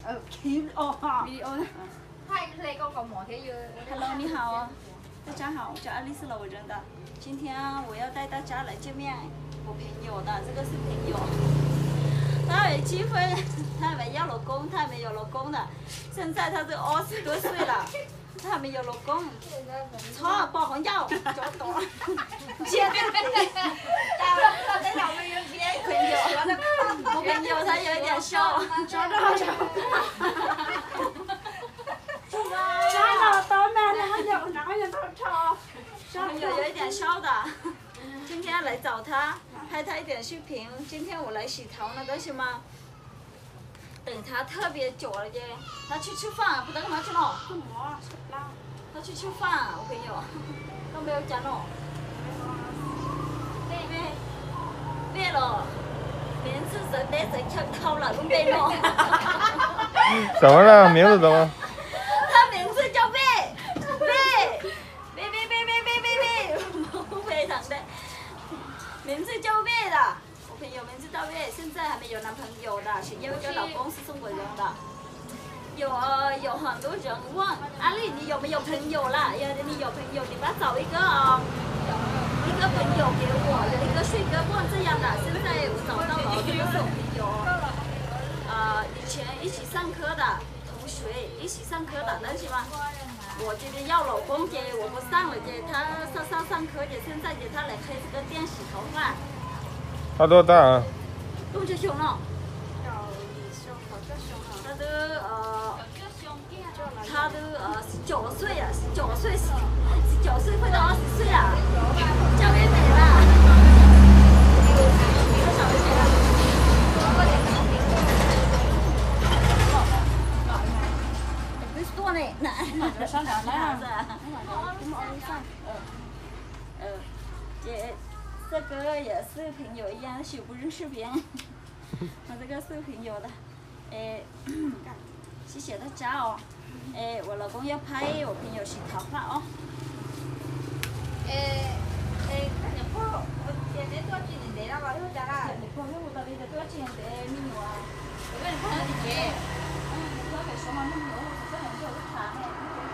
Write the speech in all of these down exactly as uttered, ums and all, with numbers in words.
呃，video 哈。 video 呢？拍那个搞模特有。 Hello， 你好，大家好，我叫爱丽丝老人的。今天啊，我要带大家来见面我朋友的，这个是朋友。她没结婚，她没要老公，她没有老公的。现在她都二十多岁了，她还没有老公。操，包红药，找懂了。见面。 他在上面有别朋友，我朋友他有一点瘦， 长得好丑。长得多难，哪有哪有多丑？ 我朋友有一点瘦的，今天来找他拍他一点视频。今天我来洗头呢，但是嘛，等他特别久了耶。他去吃饭，不知道干嘛去了。 什么？ 他去吃饭，我朋友都没有讲哦。妹妹，别了，名字谁带谁跳高了，都没了。 怎么了？名字怎么？ 他名字叫贝贝贝贝贝贝贝贝贝，非常的，名字叫贝的。我朋友名字叫贝，现在还没有男朋友的，是有一个老公是中国人的。有呃有很多人问阿丽你有没有朋友啦？要是你有朋友，你把找一个啊、一个朋友给我，有一个帅哥问这样的。现在我找到了，这个是我朋友，呃以前一起上课的同学，一起上课的，但是嘛，我今天要老公姐，我不上了姐，他上上上课姐，现在姐他来开这个店洗头发。 他多大啊？ 多少熊了？他都呃，他都呃十九岁啊，十九岁，十十九岁快到二十岁了，小妹妹啦，小妹妹啦。不是多呢，那上两来子，呃呃，姐，这个也是朋友一样，许不认识别人，我这个是朋友的。诶，谢谢大家哦。诶，我老公要拍我朋友洗头发哦。 诶诶，你婆，我今天多少钱你来了吧？你家啦？ 你朋友我到底得多少钱的米牛啊？ 我跟你婆你姐。 嗯，我给说嘛，米牛，这两天我都查呢。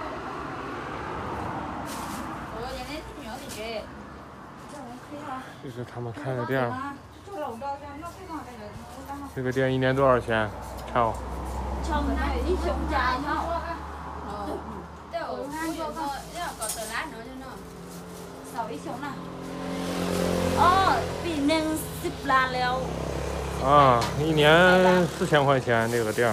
我今天米牛你姐。 这我可以了。 这是他们开的店。这个店一年多少钱？超。 超过那一熊家哈。 哦。对，我看过个，要搞得来nữa cho nó。 少一熊啦。哦，比能十ล้าน了。 啊，一年四千块钱这个店。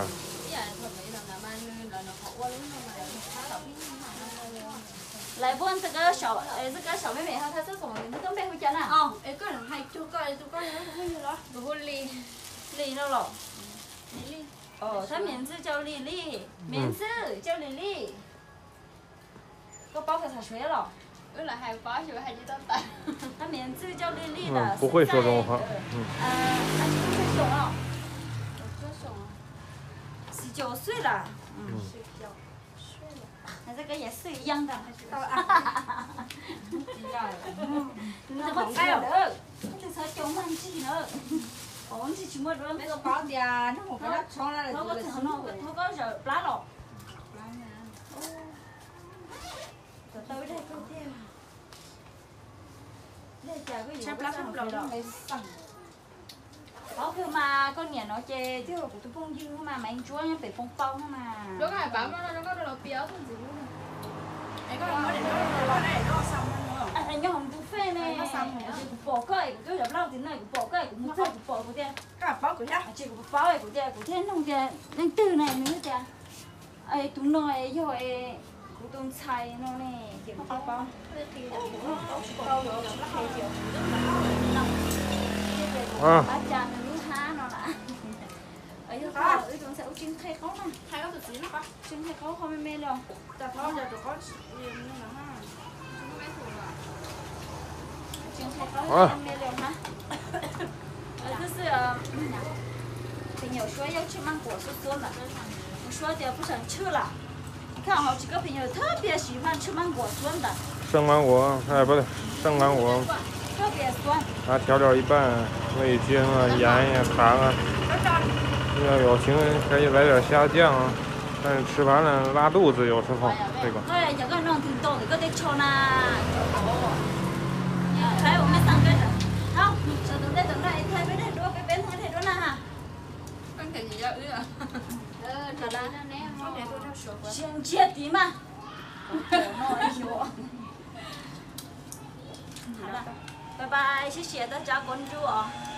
来问这个小呃这个小妹妹哈，她叫什么名字？都没会讲啊。 哦，哎，个人还做个，做个人不会了。 不会哩。 丽了咯。 丽丽。 哦，她名字叫丽丽，名字叫丽丽。我包给她学了。 原来还包学还知道打。 她名字叫丽丽的。 嗯，不会说中文话。 嗯。呃，她几岁熊了？ 多熊啊？ 十九岁了。 嗯。 十九岁了。那这个也是一样的。哈哈哈哈哈。一样的。 你怎么知道的？这才九万几呢。我们去全部都那个包的啊，那我给他装了。 他个成了，他个就拉了。 拉呢？ 哦。tới đây câu tiêu. Đây chả có gì chắc lắm không lâu mới sẵn. Có khi mà con nhện nó chê chứ của tôi phong dư mà mà anh chúa phải phong phong mà. Đúng rồi, bảo nó nó có đồ béo thôi gì luôn. Đấy có nó để nó để nó xong nữa. À anh nhớ hồng buffet này. Nó xong rồi. Bỏ cái của tôi gặp lâu thì này bỏ cái của một cái bỏ của tiền. Cả bao của nhá. Chỉ của bao của tiền của tiền không tiền. Nên từ này nữa tiền. Ai tụi nói rồi của tôi xài nó này kiểu bao bao. À. Ba cha nó nuôi há nó đã. Ấy thôi, ấy chúng sẽ trứng khay khó mà. Hay có tự nó có. Trứng khay khó không mê đâu. Ta có giờ tụi có nhiều như nó ha. Trứng khay khó không mê đâu hả? 这是朋友说要吃芒果是做了，我说的不想吃了。你看好几个朋友特别喜欢吃芒果酸的。 生芒果，哎，不对，生芒果。 特别酸。 拿调料一拌，味精啊、盐呀、糖啊。 要有情可以来点虾酱啊，但是吃完了拉肚子，有时候这个。 哎，这个弄挺多的，搁得抽呢。来，我们三个人。好，等等等等，哎，太别太多，别别太太多了哈。 con thì gì đâu ư à ờ thật là con để tôi theo sửa quá 先切底嘛。好了，拜拜，谢谢大家关注哦。